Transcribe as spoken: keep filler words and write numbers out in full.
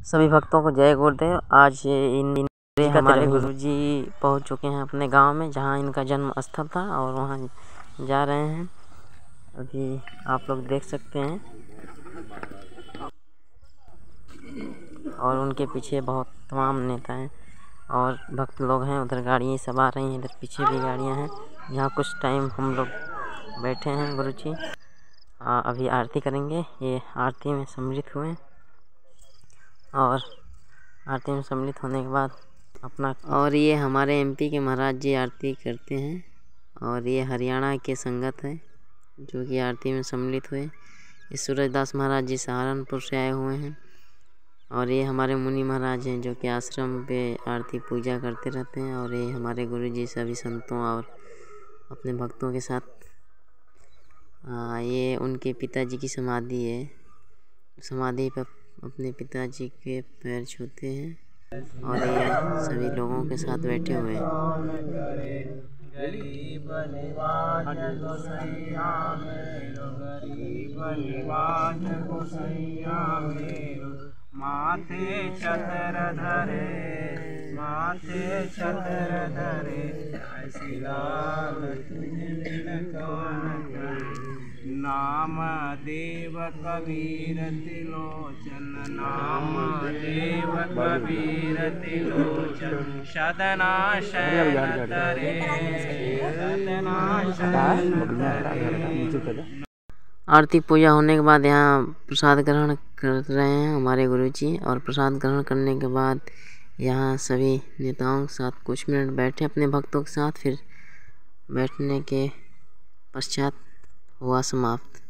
सभी भक्तों को जय गुरुदेव। आज इन इन हमारे गुरुजी पहुंच चुके हैं अपने गांव में, जहां इनका जन्म स्थल था, और वहां जा रहे हैं। अभी आप लोग देख सकते हैं, और उनके पीछे बहुत तमाम नेता हैं और भक्त लोग हैं। उधर गाड़ियाँ सब आ रही हैं, इधर पीछे भी गाड़ियाँ हैं। यहाँ कुछ टाइम हम लोग बैठे हैं। गुरुजी अभी आरती करेंगे। ये आरती में सम्मिलित हुए, और आरती में सम्मिलित होने के बाद अपना और ये हमारे एमपी के महाराज जी आरती करते हैं, और ये हरियाणा के संगत है जो कि आरती में सम्मिलित हुए। ये सूरजदास महाराज जी सहारनपुर से आए हुए हैं, और ये हमारे मुनि महाराज हैं जो कि आश्रम पे आरती पूजा करते रहते हैं। और ये हमारे गुरु जी सभी संतों और अपने भक्तों के साथ। आ, ये उनके पिताजी की समाधि है। समाधि पर अपने पिताजी के पैर छूते हैं, और ये सभी लोगों के साथ बैठे हुए हैं। गरीब निवाज गोसैया मेरो, गरीब निवाज गोसैया मेरो, माथे छतर धरे, माथे छतर धरे, ऐसी लाल तुझे बिन कौन करे। नाम देव कबीर तिलोचन, नाम देव कबीर तिलोचन, सदना शरण तरे, सदना शरण तरे। आरती पूजा होने के बाद यहाँ प्रसाद ग्रहण कर रहे हैं हमारे गुरुजी, और प्रसाद ग्रहण करने के बाद यहाँ सभी नेताओं के साथ कुछ मिनट बैठे अपने भक्तों के साथ। फिर बैठने के पश्चात हुआ समाप्त।